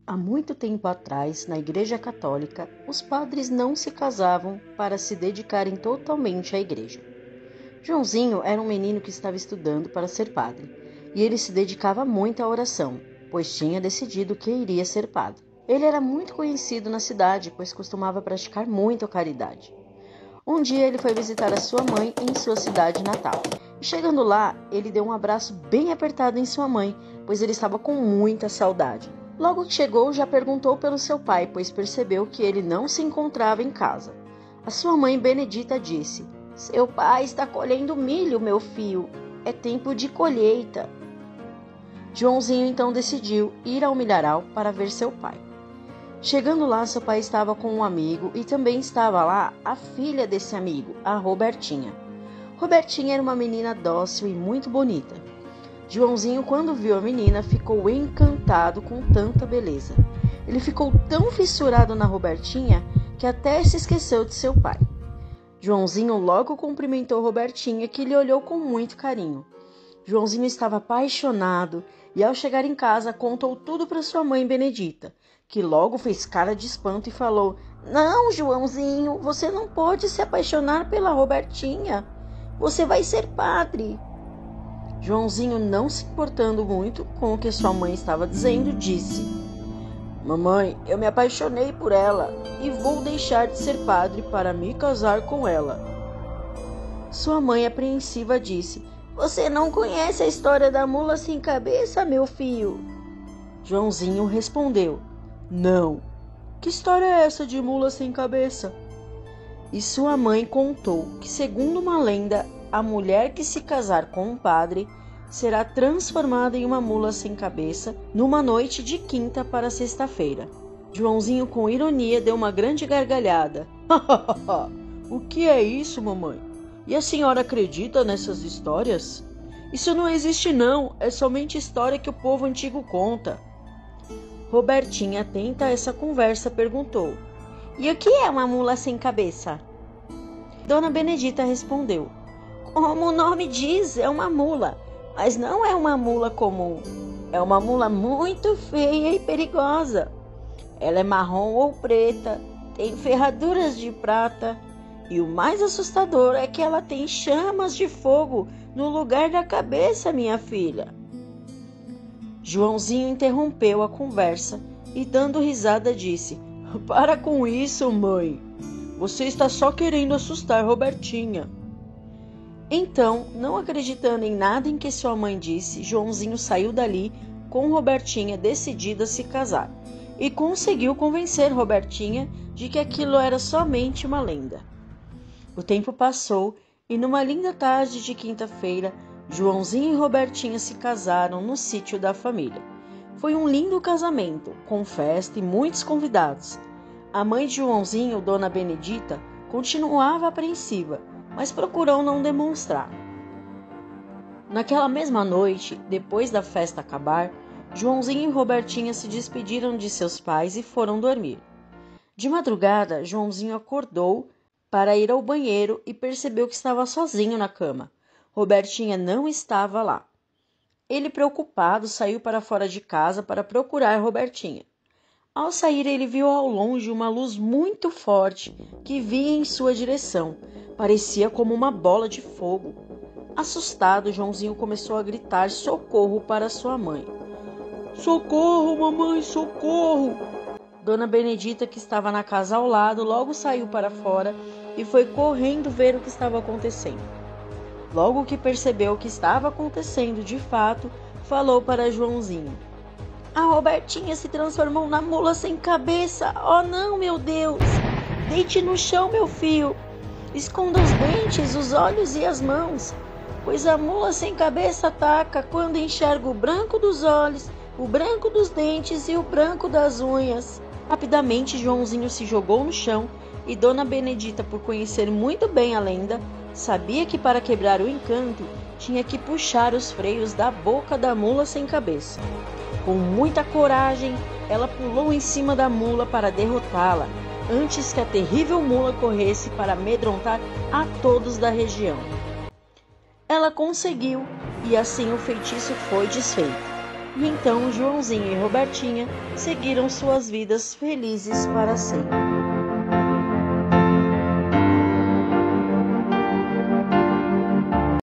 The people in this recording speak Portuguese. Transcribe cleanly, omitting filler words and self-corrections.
Há muito tempo atrás, na Igreja Católica, os padres não se casavam para se dedicarem totalmente à igreja. Joãozinho era um menino que estava estudando para ser padre, e ele se dedicava muito à oração, pois tinha decidido que iria ser padre. Ele era muito conhecido na cidade, pois costumava praticar muito a caridade. Um dia ele foi visitar a sua mãe em sua cidade natal. E chegando lá, ele deu um abraço bem apertado em sua mãe, pois ele estava com muita saudade. Logo que chegou, já perguntou pelo seu pai, pois percebeu que ele não se encontrava em casa. A sua mãe Benedita disse: "Seu pai está colhendo milho, meu filho. É tempo de colheita." Joãozinho então decidiu ir ao milharal para ver seu pai. Chegando lá, seu pai estava com um amigo e também estava lá a filha desse amigo, a Robertinha. Robertinha era uma menina dócil e muito bonita. Joãozinho, quando viu a menina, ficou encantado com tanta beleza. Ele ficou tão fissurado na Robertinha que até se esqueceu de seu pai. Joãozinho logo cumprimentou Robertinha, que lhe olhou com muito carinho. Joãozinho estava apaixonado e, ao chegar em casa, contou tudo para sua mãe Benedita, que logo fez cara de espanto e falou: "Não, Joãozinho, você não pode se apaixonar pela Robertinha. Você vai ser padre." Joãozinho, não se importando muito com o que sua mãe estava dizendo, disse: "Mamãe, eu me apaixonei por ela e vou deixar de ser padre para me casar com ela." Sua mãe, apreensiva, disse: "Você não conhece a história da mula sem cabeça, meu filho?" Joãozinho respondeu: "Não. Que história é essa de mula sem cabeça?" E sua mãe contou que, segundo uma lenda, a mulher que se casar com um padre será transformada em uma mula sem cabeça numa noite de quinta para sexta-feira. Joãozinho, com ironia, deu uma grande gargalhada. "O que é isso, mamãe? E a senhora acredita nessas histórias? Isso não existe não, é somente história que o povo antigo conta." Robertinha, atenta a essa conversa, perguntou: "E o que é uma mula sem cabeça?" Dona Benedita respondeu: "Como o nome diz, é uma mula, mas não é uma mula comum. É uma mula muito feia e perigosa. Ela é marrom ou preta, tem ferraduras de prata, e o mais assustador é que ela tem chamas de fogo no lugar da cabeça, minha filha." Joãozinho interrompeu a conversa e, dando risada, disse: "Para com isso, mãe. Você está só querendo assustar Robertinha." Então, não acreditando em nada em que sua mãe disse, Joãozinho saiu dali com Robertinha, decidida a se casar, e conseguiu convencer Robertinha de que aquilo era somente uma lenda. O tempo passou e, numa linda tarde de quinta-feira, Joãozinho e Robertinha se casaram no sítio da família. Foi um lindo casamento, com festa e muitos convidados. A mãe de Joãozinho, Dona Benedita, continuava apreensiva, mas procurou não demonstrar. Naquela mesma noite, depois da festa acabar, Joãozinho e Robertinha se despediram de seus pais e foram dormir. De madrugada, Joãozinho acordou para ir ao banheiro e percebeu que estava sozinho na cama. Robertinha não estava lá. Ele, preocupado, saiu para fora de casa para procurar Robertinha. Ao sair, ele viu ao longe uma luz muito forte que vinha em sua direção. Parecia como uma bola de fogo. Assustado, Joãozinho começou a gritar socorro para sua mãe. "Socorro, mamãe, socorro!" Dona Benedita, que estava na casa ao lado, logo saiu para fora e foi correndo ver o que estava acontecendo. Logo que percebeu o que estava acontecendo de fato, falou para Joãozinho: "A Robertinha se transformou na mula sem cabeça. Oh não, meu Deus! Deite no chão, meu filho. Esconda os dentes, os olhos e as mãos, pois a mula sem cabeça ataca quando enxerga o branco dos olhos, o branco dos dentes e o branco das unhas." Rapidamente, Joãozinho se jogou no chão e Dona Benedita, por conhecer muito bem a lenda, sabia que para quebrar o encanto tinha que puxar os freios da boca da mula sem cabeça. Com muita coragem, ela pulou em cima da mula para derrotá-la, antes que a terrível mula corresse para amedrontar a todos da região. Ela conseguiu, e assim o feitiço foi desfeito. E então Joãozinho e Robertinha seguiram suas vidas felizes para sempre.